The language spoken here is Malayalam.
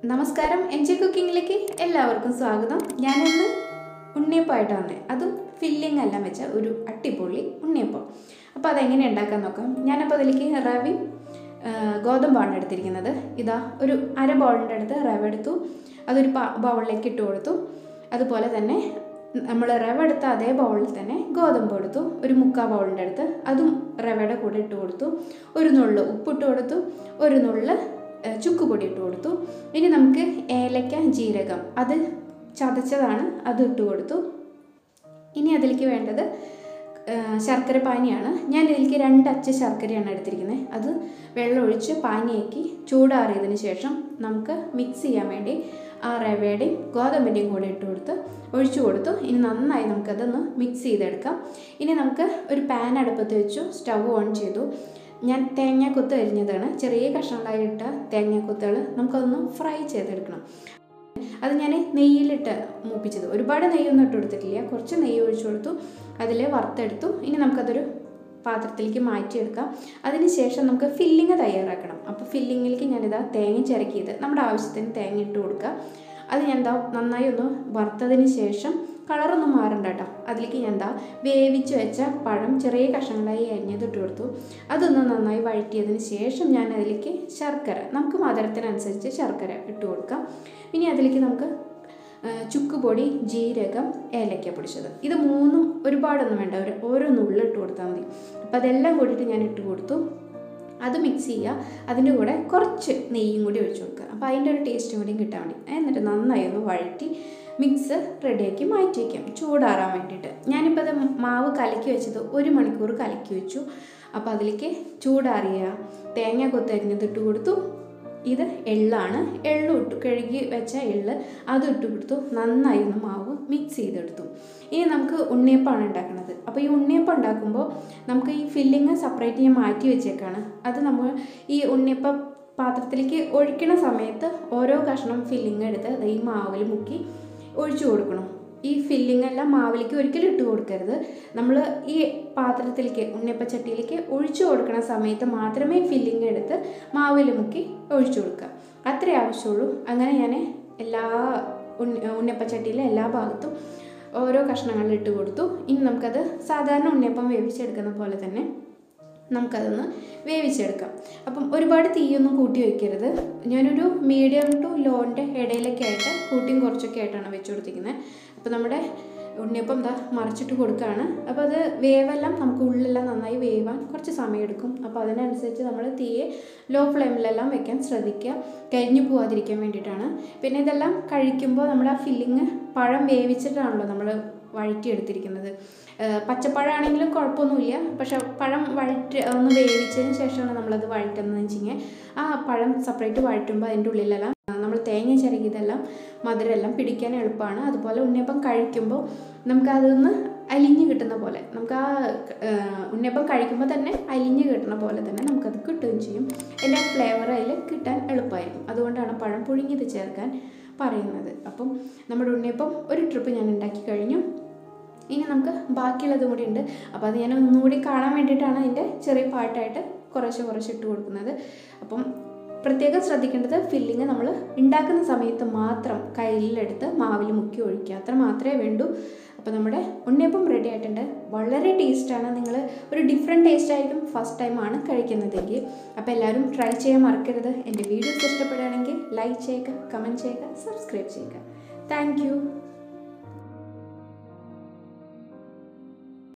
നമസ്കാരം എൻജി കുക്കിങ്ങിലേക്ക് എല്ലാവർക്കും സ്വാഗതം. ഞാനിന്ന് ഉണ്ണിയപ്പമായിട്ടാണ് വന്നത്. അതും ഫില്ലിംഗ് എല്ലാം വെച്ച ഒരു അടിപൊളി ഉണ്ണിയപ്പം. അപ്പോൾ അതെങ്ങനെ ഉണ്ടാക്കാൻ നോക്കാം. ഞാനപ്പോൾ അതിലേക്ക് റവയും ഗോതമ്പാണ് എടുത്തിരിക്കുന്നത്. ഇതാ ഒരു അര ബൗളിൻ്റെ അടുത്ത് റവ എടുത്തു, അതൊരു ബൗളിലേക്ക് ഇട്ട് കൊടുത്തു. അതുപോലെ തന്നെ നമ്മൾ റവ എടുത്ത അതേ ബൗളിൽ തന്നെ ഗോതമ്പ് എടുത്തു, ഒരു മുക്കാൽ ബൗളിൻ്റെ അടുത്ത് അതും റവയുടെ കൂടെ ഇട്ട് കൊടുത്തു. ഒരു നുള്ള് ഉപ്പിട്ട് കൊടുത്തു, ഒരു നുള്ള് ചുക്കുപൊടി ഇട്ട് കൊടുത്തു. ഇനി നമുക്ക് ഏലക്ക, ജീരകം അത് ചതച്ചതാണ്, അത് ഇട്ട് കൊടുത്തു. ഇനി അതിലേക്ക് വേണ്ടത് ശർക്കര പാനിയാണ്. ഞാൻ ഇതിലേക്ക് 2 അച്ച് ശർക്കരയാണ് എടുത്തിരിക്കുന്നത്. അത് വെള്ളമൊഴിച്ച് പാനിയാക്കി ചൂടാറിയതിന് ശേഷം നമുക്ക് മിക്സ് ചെയ്യാൻ വേണ്ടി ആ റവയുടെയും ഗോതമ്പിൻ്റെയും കൂടെ ഇട്ട് കൊടുത്ത് ഒഴിച്ചു കൊടുത്തു. ഇനി നന്നായി നമുക്കതൊന്ന് മിക്സ് ചെയ്തെടുക്കാം. ഇനി നമുക്ക് ഒരു പാൻ അടുപ്പത്ത് വെച്ചു, സ്റ്റവ് ഓൺ ചെയ്തു. ഞാൻ തേങ്ങാക്കൊത്ത് അരിഞ്ഞതാണ്, ചെറിയ കഷ്ണങ്ങളായിട്ട തേങ്ങാക്കൊത്തുകൾ നമുക്കതൊന്ന് ഫ്രൈ ചെയ്തെടുക്കണം. അത് ഞാൻ നെയ്യിലിട്ട് മൂപ്പിച്ചത്, ഒരുപാട് നെയ്യൊന്നും ഇട്ട് കൊടുത്തിട്ടില്ല, കുറച്ച് നെയ്യ് ഒഴിച്ചു കൊടുത്തു, അതിൽ വറുത്തെടുത്തു. ഇനി നമുക്കതൊരു പാത്രത്തിലേക്ക് മാറ്റിയെടുക്കാം. അതിന് ശേഷം നമുക്ക് ഫില്ലിങ് തയ്യാറാക്കണം. അപ്പോൾ ഫില്ലിങ്ങിലേക്ക് ഞാനിതാ തേങ്ങ ചിരക്കിയത് നമ്മുടെ ആവശ്യത്തിന് തേങ്ങ ഇട്ട് കൊടുക്കുക. അത് ഞാൻ നന്നായി ഒന്ന് വറുത്തതിന് ശേഷം കളറൊന്നും മാറണ്ട കേട്ടോ. അതിലേക്ക് ഞാൻ വേവിച്ച് വെച്ച പഴം ചെറിയ കഷ്ണങ്ങളായി അരിഞ്ഞത് ഇട്ട് കൊടുത്തു. അതൊന്ന് നന്നായി വഴറ്റിയതിന് ശേഷം ഞാൻ അതിലേക്ക് ശർക്കര, നമുക്ക് മധുരത്തിനനുസരിച്ച് ശർക്കര ഇട്ട് കൊടുക്കാം. ഇനി അതിലേക്ക് നമുക്ക് ചുക്കുപൊടി, ജീരകം, ഏലക്ക പൊടിച്ചത്, ഇത് മൂന്നും ഒരുപാടൊന്നും വേണ്ട, ഓരോ നുള്ള് ഇട്ട് കൊടുത്താൽ മതി. അപ്പോൾ അതെല്ലാം കൂടിയിട്ട് ഞാൻ ഇട്ട് കൊടുത്തു. അത് മിക്സ് ചെയ്യുക. അതിൻ്റെ കൂടെ കുറച്ച് നെയ്യും കൂടി ഒഴിച്ചു കൊടുക്കുക. അപ്പോൾ അതിൻ്റെ ഒരു ടേസ്റ്റും കൂടിയും കിട്ടാൻ വേണ്ടി. എന്നിട്ട് നന്നായി ഒന്ന് വഴറ്റി മിക്സ് റെഡിയാക്കി മാറ്റി വയ്ക്കാം ചൂടാറാൻ വേണ്ടിയിട്ട്. ഞാനിപ്പോൾ അത് മാവ് കലക്കി വെച്ചത് 1 മണിക്കൂർ കലക്കി വെച്ചു. അപ്പോൾ അതിലേക്ക് ചൂടാറിയ തേങ്ങ കൊത്തരിഞ്ഞത് ഇട്ട് കൊടുത്തു. ഇത് എള്ളാണ്, എള്ളും ഇട്ടു, കഴുകി വെച്ച എള്ള് അതും ഇട്ട് കൊടുത്തു. നന്നായി ഒന്ന് മാവ് മിക്സ് ചെയ്തെടുത്തു. ഇനി നമുക്ക് ഉണ്ണിയപ്പമാണ് ഉണ്ടാക്കുന്നത്. അപ്പോൾ ഈ ഉണ്ണിയപ്പം ഉണ്ടാക്കുമ്പോൾ നമുക്ക് ഈ ഫില്ലിങ് സെപ്പറേറ്റ് ഞാൻ മാറ്റി വെച്ചേക്കാണ്. അത് നമ്മൾ ഈ ഉണ്ണിയപ്പം പാത്രത്തിലേക്ക് ഒഴിക്കണ സമയത്ത് ഓരോ കഷ്ണം ഫില്ലിങ് എടുത്ത് അത് ഈ മാവിൽ മുക്കി ഒഴിച്ചു കൊടുക്കണം. ഈ ഫില്ലിങ് എല്ലാം മാവിലേക്ക് ഒരിക്കലും ഇട്ട് കൊടുക്കരുത്. നമ്മൾ ഈ പാത്രത്തിലേക്ക് ഉണ്ണിയപ്പച്ചട്ടിയിലേക്ക് ഒഴിച്ചു കൊടുക്കുന്ന സമയത്ത് മാത്രമേ ഫില്ലിങ് എടുത്ത് മാവിൽ മുക്കി ഒഴിച്ചു കൊടുക്കുക. അത്രേ ആവശ്യമുള്ളൂ. അങ്ങനെ ഞാൻ എല്ലാ ഉണ്ണിയപ്പച്ചട്ടിയിലെ എല്ലാ ഭാഗത്തും ഓരോ കഷ്ണങ്ങളിൽ ഇട്ട് കൊടുത്തു. ഇനി നമുക്കത് സാധാരണ ഉണ്ണിയപ്പം വേവിച്ചെടുക്കുന്ന പോലെ തന്നെ നമുക്കതൊന്ന് വേവിച്ചെടുക്കാം. അപ്പം ഒരുപാട് തീയൊന്നും കൂട്ടി വയ്ക്കരുത്. ഞാനൊരു മീഡിയം ടു ലോൻ്റെ ഇടയിലൊക്കെ ആയിട്ട് കൂട്ടിയും കുറച്ചൊക്കെ ആയിട്ടാണ് വെച്ച് കൊടുത്തിരിക്കുന്നത്. അപ്പോൾ നമ്മുടെ ഉണ്ണിയപ്പം മറിച്ചിട്ട് കൊടുക്കുകയാണ്. അപ്പോൾ അത് വേവെല്ലാം നമുക്ക് ഉള്ളിലെല്ലാം നന്നായി വേവാൻ കുറച്ച് സമയമെടുക്കും. അപ്പോൾ അതിനനുസരിച്ച് നമ്മൾ തീയെ ലോ ഫ്ലെയിമിലെല്ലാം വെക്കാൻ ശ്രദ്ധിക്കുക, കരിഞ്ഞു പോകാതിരിക്കാൻ വേണ്ടിയിട്ടാണ്. പിന്നെ ഇതെല്ലാം കഴിക്കുമ്പോൾ നമ്മുടെ ആ ഫില്ലിങ് പഴം വേവിച്ചിട്ടാണല്ലോ നമ്മൾ വഴറ്റിയെടുത്തിരിക്കുന്നത്. പച്ചപ്പഴമാണെങ്കിലും കുഴപ്പമൊന്നുമില്ല, പക്ഷെ പഴം ഒന്ന് വേവിച്ചതിന് ശേഷമാണ് നമ്മളത് വഴറ്റുന്നതെന്ന് വെച്ചിങ്ങനെ ആ പഴം സെപ്പറേറ്റ് വഴറ്റുമ്പോൾ അതിൻ്റെ ഉള്ളിലെല്ലാം നമ്മൾ തേങ്ങ ചിരകിയതെല്ലാം മധുരമെല്ലാം പിടിക്കാൻ എളുപ്പമാണ്. അതുപോലെ ഉണ്ണിയപ്പം കഴിക്കുമ്പോൾ നമുക്കതൊന്ന് അലിഞ്ഞ് കിട്ടുന്ന പോലെ, നമുക്ക് ആ ഉണ്ണിയപ്പം കഴിക്കുമ്പോൾ തന്നെ അലിഞ്ഞ് കിട്ടുന്ന പോലെ തന്നെ നമുക്കത് കിട്ടുകയും ചെയ്യും. എല്ലാ ഫ്ലേവർ അതിൽ കിട്ടാൻ എളുപ്പമായിരിക്കും. അതുകൊണ്ടാണ് പഴം പുഴുങ്ങിയത് ചേർക്കാൻ പറയുന്നത്. അപ്പം നമ്മുടെ ഉണ്ണിയപ്പം ഒരു ട്രിപ്പ് ഞാൻ ഉണ്ടാക്കി കഴിഞ്ഞു. ഇനി നമുക്ക് ബാക്കിയുള്ളതും കൂടി ഉണ്ട്. അപ്പോൾ അത് ഞാൻ ഒന്നുകൂടി കാണാൻ വേണ്ടിയിട്ടാണ് അതിൻ്റെ ചെറിയ പാട്ടായിട്ട് കുറച്ച് ഇട്ട് കൊടുക്കുന്നത്. അപ്പം പ്രത്യേകം ശ്രദ്ധിക്കേണ്ടത് ഫില്ലിങ് നമ്മൾ ഉണ്ടാക്കുന്ന സമയത്ത് മാത്രം കയ്യിലെടുത്ത് മാവിൽ മുക്കി ഒഴിക്കുക, അത്ര മാത്രമേ വേണ്ടൂ. അപ്പോൾ നമ്മുടെ ഉണ്ണിയപ്പം റെഡി ആയിട്ടുണ്ട്. വളരെ ടേസ്റ്റാണ്. നിങ്ങൾ ഒരു ഡിഫറെൻറ്റ് ടേസ്റ്റ് ആയിരിക്കും ഫസ്റ്റ് ടൈമാണ് കഴിക്കുന്നതെങ്കിൽ. അപ്പോൾ എല്ലാവരും ട്രൈ ചെയ്യാൻ മറക്കരുത്. എൻ്റെ വീഡിയോസ് ഇഷ്ടപ്പെടുകയാണെങ്കിൽ ലൈക്ക് ചെയ്യുക, കമൻറ്റ് ചെയ്യുക, സബ്സ്ക്രൈബ് ചെയ്യുക. Thank U.